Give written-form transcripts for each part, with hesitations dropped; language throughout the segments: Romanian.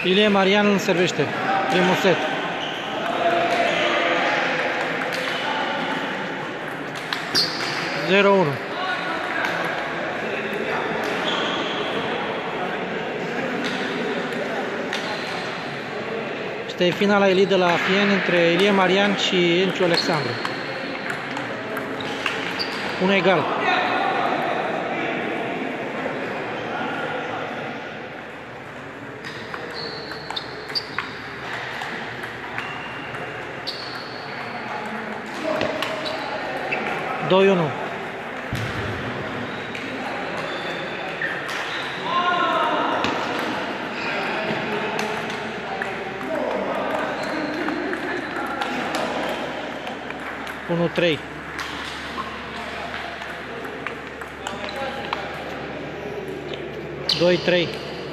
Ilie Marian îl servește. Primul set. Zero 1. Este finala elit de la Fien între Ilie Marian și Enciu Alexandru. 1 egal. Doi 1. Unu 3. Doi 3.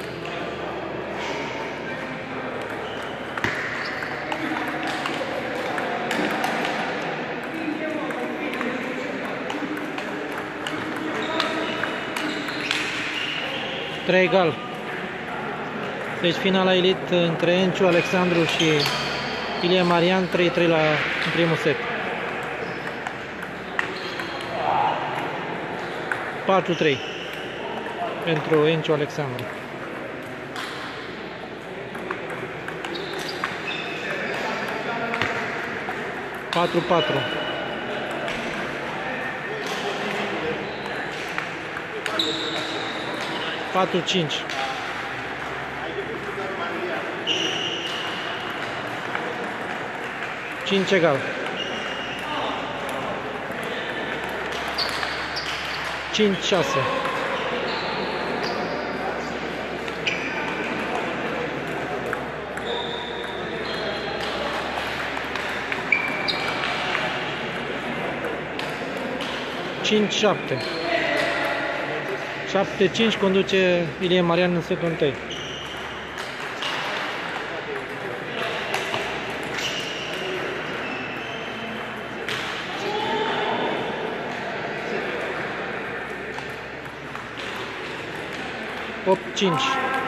Trei egal. Deci finala elit între Enciu Alexandru și Ilie Marian, 3-3 la primul set. 4-3 pentru Enciu Alexandru. Patru 4. Patru 5. Cinci egal. 5-6. Cinci 7. 7-5 conduce Ilie Marian în setul întâi. Opt 5.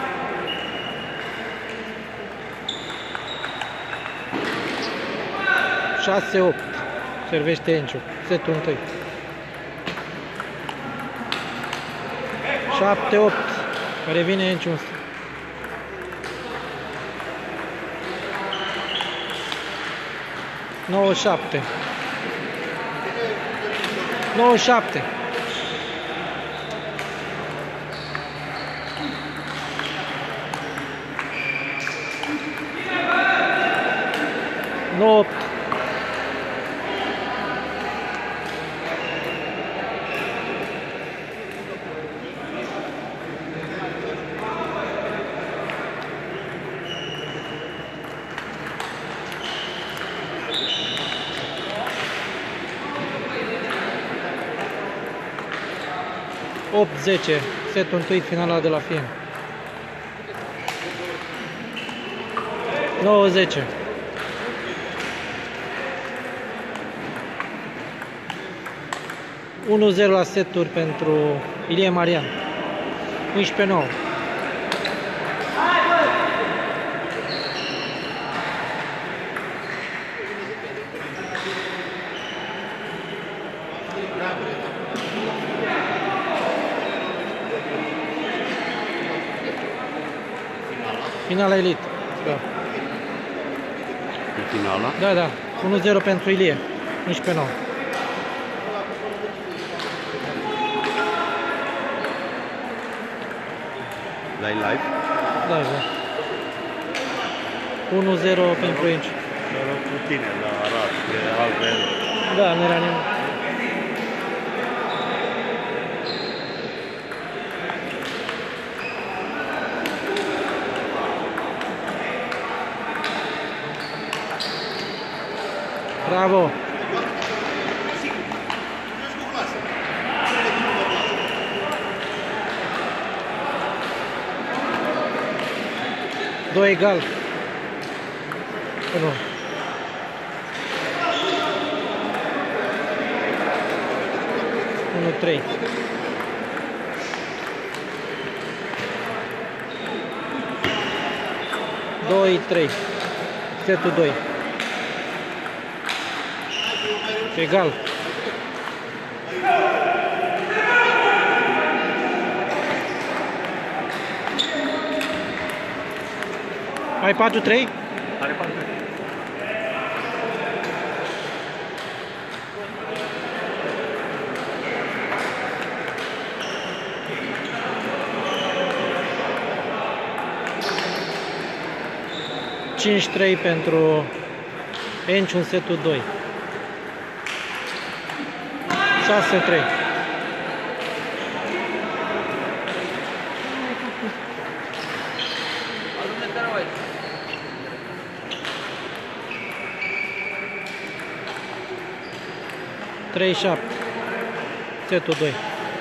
Șase 8. Servește Enciu. Setul întâi. 7-8. Revine Enciu. 9-7. 9-7. 9-8. Opt 10, setul întâi, finala de la Fien. 9-10. 1-0 la seturi pentru Ilie Marian. 11-9. Finala elit. Da. Finala? Da, da. 1-0 pentru Ilie. 11-9. Dai live? Da, da. 1-0 pentru Enciu. Era cu tine la Arad, de altfel. Da, nu era nimic. Bravo! Doi egal. Nu. 1-3. 2-3. Setul 2. Egal. Ai 4-3? Are 4. Cinci 3 pentru Enciu în setul 2. 6-3. Trei 7. Setul 2.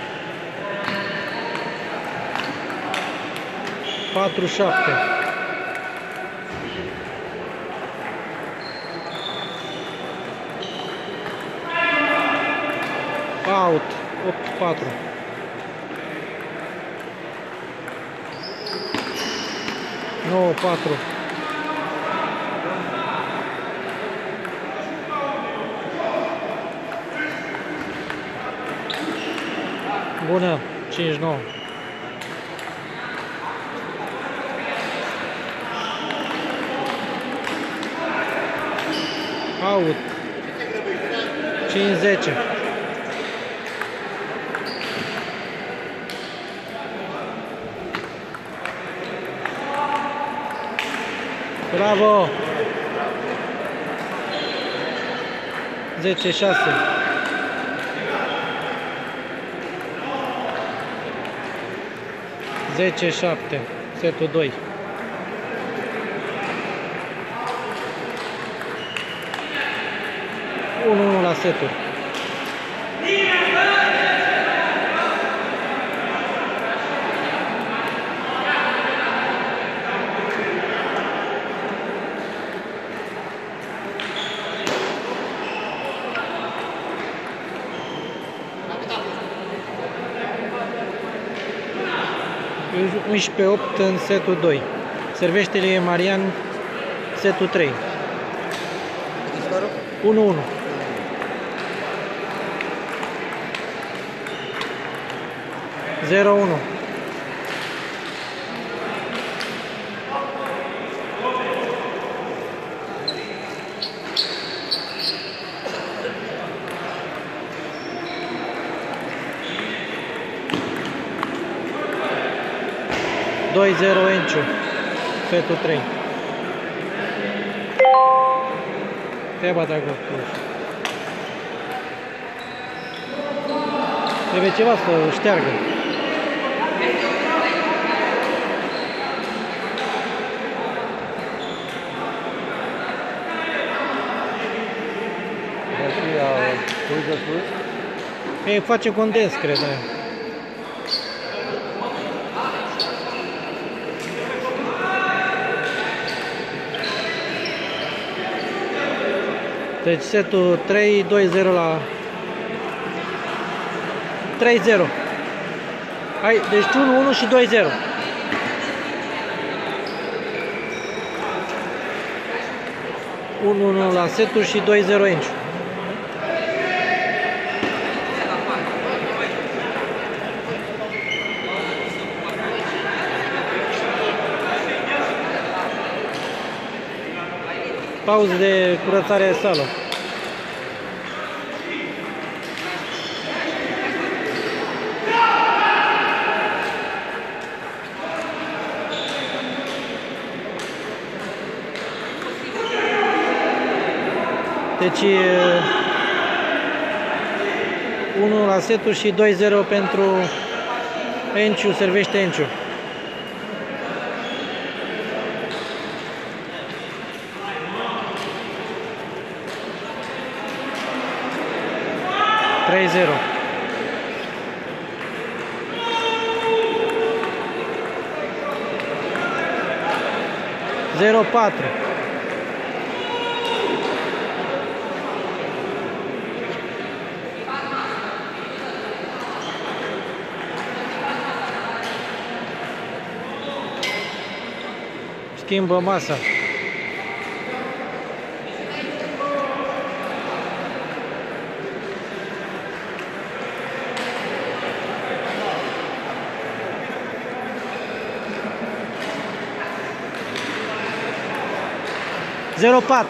4-7. Out. 8-4. 9-4. Bună. 5-9. Out. 5-10. Bravo! 10-6. Zece 7. Setul 2. Unu la setul. Pe 8 în setul 2. Servește-le Marian setul 3. 1-1. Zero 1. Doi 0 Enciu. Setul 3. Treaba dacă trebuie ceva să șteargă. Ei, face condens, cred. Deci setul 3, 2-0 la 3-0. Hai, deci 1-1 și 2-0. Unu la setul și 2-0 Enciu. Pauză de curățare de sală. Deci 1 la setul și 2-0 pentru Enciu, servește Enciu. Trei 0. Zero 4. schimbă masa. Zero patru.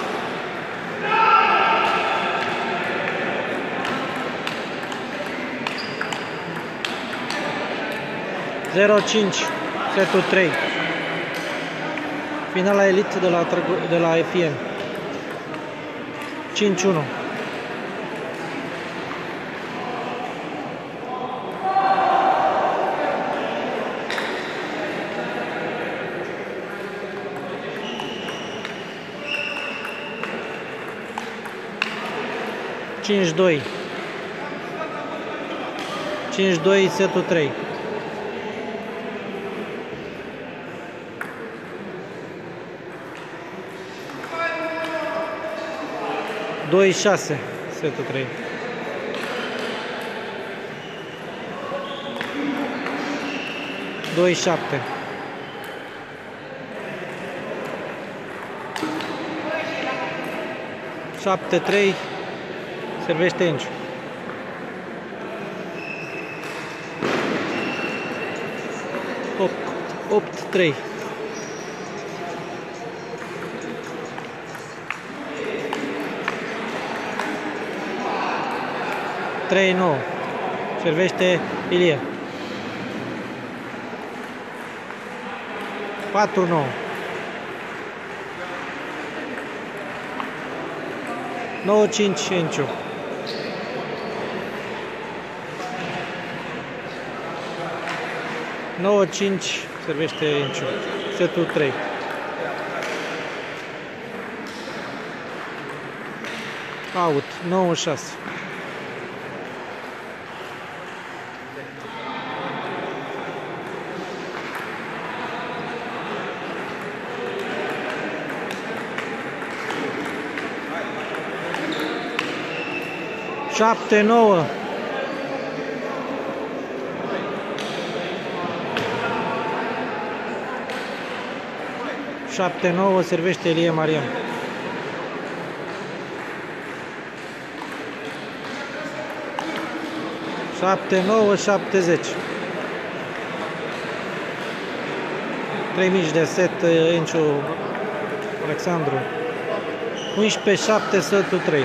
0-5, setul 3. Finala Elite de la FIM. 5-1. Cinci doi. 5-2, setul 3. 2-6, setul 3. 2-7. 7-3, servește Enciu. 8-3. 3-9. Servește Ilie. 4-9. 9-5 Enciu. 9-5 servește Enciu. Setul 3. Out. 9-6. Șapte, 9. 7-9 servește Ilie Marian. Șapte, 9, 70. 3 mici de set Enciu Alexandru. 11-7 setul 3.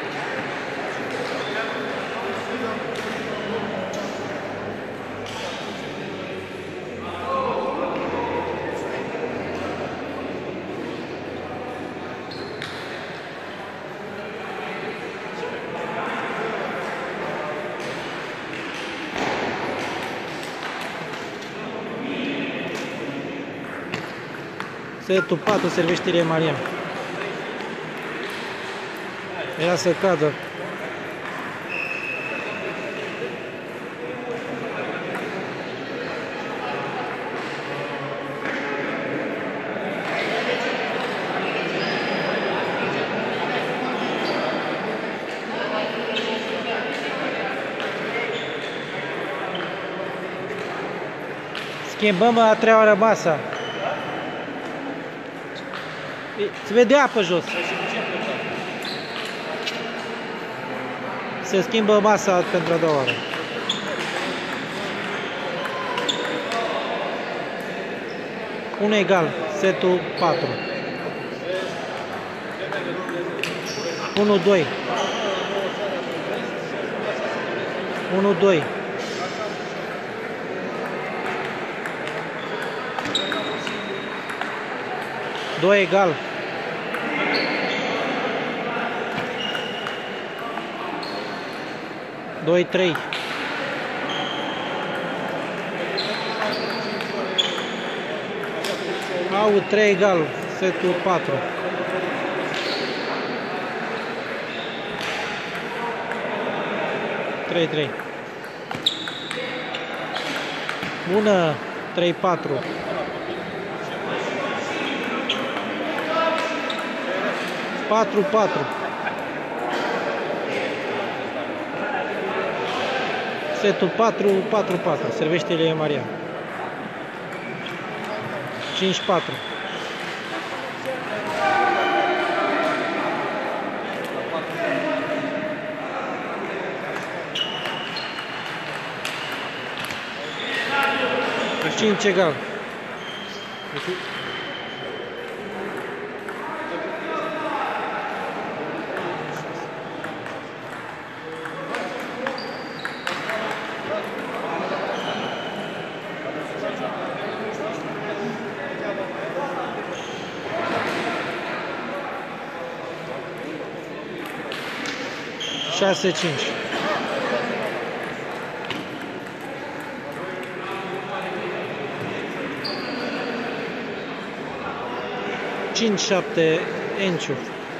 Setul 4 servește Ilie Marian. Era să cadă. Schimbăm a treia oară masa. Se vede apă jos. Se schimbă masa pentru a doua oară. Un egal, setul 4. 1-2. 1-2. 2 egal. 2-3. 3 egal, setul 4. 3-3. Bună, 3-4. Patru. Setul 4-4. Servește Ilie Marian. 5-4. 5 egal. Șase, 5. Cinci, 7, Enciu.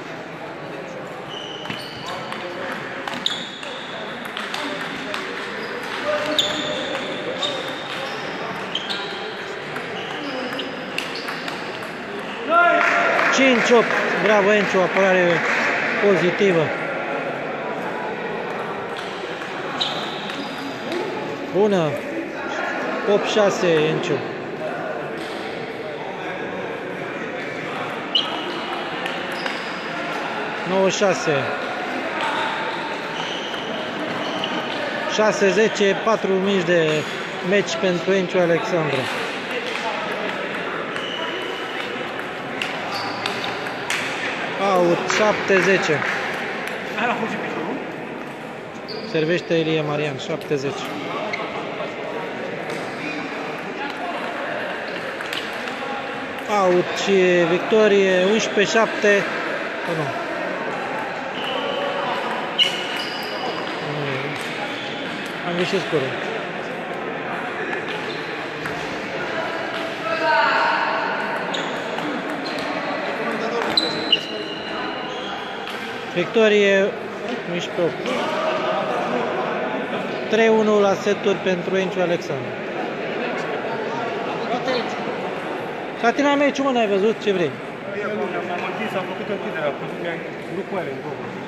Cinci, 8. Bravo, Enciu, apărare pozitivă. Bună. 8-6, Enciu. Nouă 6. 6-10, 4 mici de meci pentru Enciu Alexandru. Out, 7-10. Servește Ilie Marian, 7-10. Out și victorie, 11-7. Oh, nu. Am greșit scorul. Victorie 11-8. 3-1 la seturi pentru Enciu Alexandru. La tine ai meciul, mă, n-ai văzut ce vrei? M-am întins, am făcut închiderea, am făcut grupul alea în două.